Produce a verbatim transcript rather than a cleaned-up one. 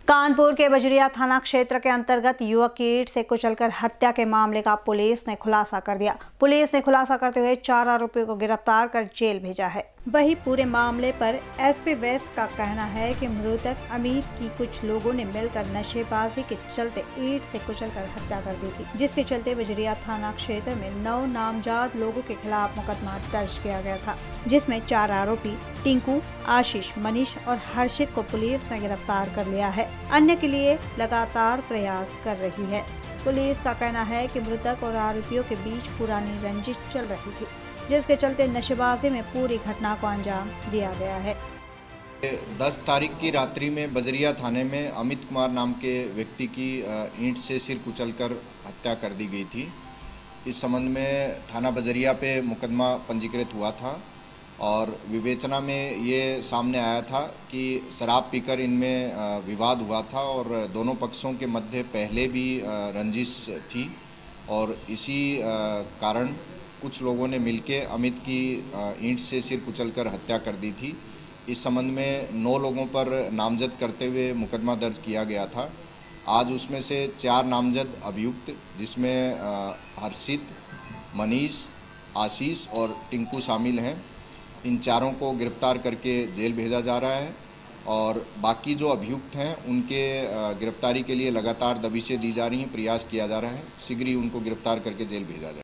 कानपुर के बजरिया थाना क्षेत्र के अंतर्गत युवक की ईंट से कुचलकर हत्या के मामले का पुलिस ने खुलासा कर दिया। पुलिस ने खुलासा करते हुए चार आरोपियों को गिरफ्तार कर जेल भेजा है। वहीं पूरे मामले पर एसपी वेस्ट का कहना है कि मृतक अमित की कुछ लोगों ने मिलकर नशेबाजी के चलते ईंट से कुचलकर हत्या कर दी थी, जिसके चलते बजरिया थाना क्षेत्र में नौ नामजद लोगों के खिलाफ मुकदमा दर्ज किया गया था, जिसमें चार आरोपी टिंकू, आशीष, मनीष और हर्षित को पुलिस ने गिरफ्तार कर लिया है। अन्य के लिए लगातार प्रयास कर रही है। पुलिस का कहना है कि मृतक और आरोपियों के बीच पुरानी रंजिश चल रही थी, जिसके चलते नशेबाजी में पूरी घटना को अंजाम दिया गया है। दस तारीख की रात्रि में बजरिया थाने में अमित कुमार नाम के व्यक्ति की ईंट से सिर कुचलकर हत्या कर दी गई थी। इस संबंध में थाना बजरिया पे मुकदमा पंजीकृत हुआ था और विवेचना में ये सामने आया था कि शराब पीकर इनमें विवाद हुआ था और दोनों पक्षों के मध्य पहले भी रंजिश थी और इसी कारण कुछ लोगों ने मिलके अमित की ईंट से सिर कुचलकर हत्या कर दी थी। इस संबंध में नौ लोगों पर नामजद करते हुए मुकदमा दर्ज किया गया था। आज उसमें से चार नामजद अभियुक्त, जिसमें हर्षित, मनीष, आशीष और टिंकू शामिल हैं, इन चारों को गिरफ्तार करके जेल भेजा जा रहा है और बाकी जो अभियुक्त हैं उनके गिरफ्तारी के लिए लगातार दबिशें दी जा रही हैं, प्रयास किया जा रहा है। शीघ्र ही उनको गिरफ्तार करके जेल भेजा जाए।